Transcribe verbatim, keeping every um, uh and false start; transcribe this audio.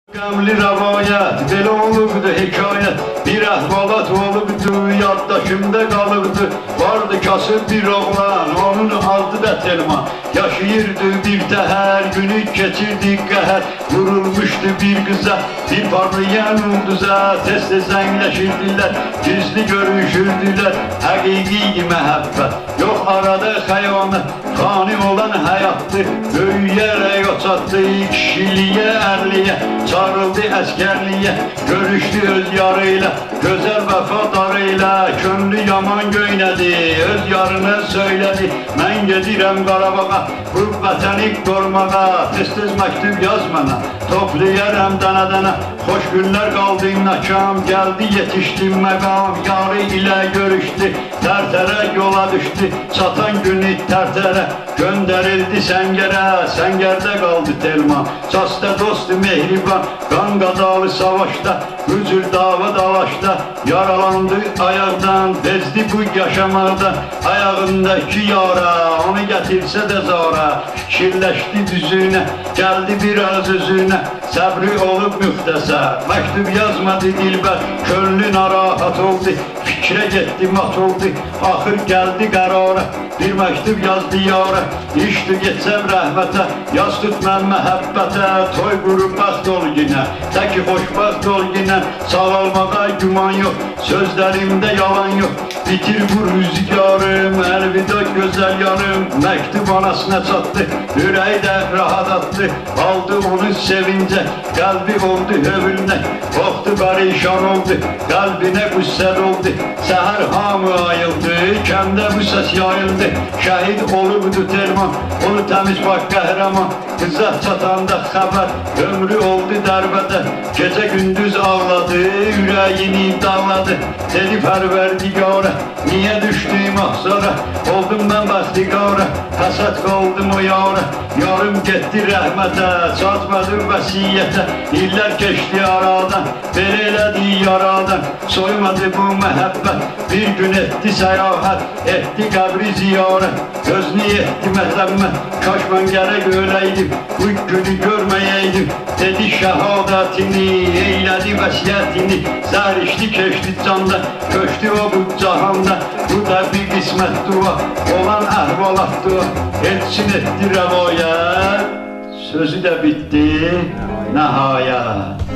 Qəmli rəvayət, belə olubdu hekayət. Bir əhvalat olubdu, yaddaşımda qalıbdı. Vardı kasıb bir oğlan, onun adı da Telman. Yaşayırdı bir təhər, günü keçirdi qəhər. Vurulmuşdu bir qıza, bir parlayan ulduza. Tez-tez zəngləşirdilər, gizli görüşürdülər. Həqiqi məhəbbət, yox arada xəyanət. Fani olan həyatdır, böyüyərək o çatdı. Kişiliyə, ərliyə, çağrıldı əskərliyə. Görüşdü öz yarıyla, gözəl vəfadarıyla. Könlü yaman göynədi, öz yarını söylədi. Mən gedirəm Qarabağa, bu vətəni qormağa. Tez-tez məktub yaz mənə, toplayarəm dənə-dənə. Xoş günlər qaldı nakam, gəldi yetişdim məqam. Yarı ilə görüşdü, tərtərə yola düşdü. Çatan günü tərtərə göndərildi səngərə. Səngərdə qaldı Telman, çasta dostu mehriban. Qan qadalı savaşda, hücür dava dalaşda. Yaralandı ayaqdan, bezdi bu yaşamaqda. Ayağındakı yara, onu gətirsə də zara. Fikirləşdi düzünə, gəldi biraz özünə. Səbri olub müxtəsər, məktub yazmadı dilbər. Könlü narahat oldu, fikrə getdi mat oldu. Axır gəldi qərara, bir məktub yazdı yara. İşdi getsəm rəhmətə, yaz tut mən məhəbbətə. Toy qurub bəxt ol yinə, təki xoşbəxt ol yinə. Sağalmağa güman yox, sözlərimdə yalan yox. Bitir vur rüzgarım, əlvida gözəl yarım. Məktub anasına çatdı, ürəyi də rahat atdı. Aldı onu sevincə, qəlbi oldu hövülnə. Baxdı pərişan oldu, qəlbinə qüssəl oldu. Səhər hamı ayıldı, kəndə bu səs yayıldı. Şəhid olubdu Telman, onu təmiz bak qəhrəman. Qıza çatanda xəbər, ömrü oldu dərbədə. Gecə gündüz ağladı, ürəyini dağladı. Dedi pərverdigara, niyə düşdüm ahzara? Oldum mən bəxtiqara, həsəd qaldım o yara. Yarım getdi rəhmətə, çatmadı vəsiyyətə. İllər keçdi aradan, belə elədi yaradan. Soymadı bu məhəbbət, bir gün etdi səyahət. Etdi qəbri ziyarət, gözünü etdi məzəmmət. Kaş mən gərək öləydim, bu günü görməyəydim. Dedi şəhadətini, eylədi vəsiyyətini. Zər içdi keçdi canda, köçdü o bu cahanda. Bu da bir qismət dua, olan əhvalat dua. Elçin etdi rəvayət, sözü də bitdi nəhayət.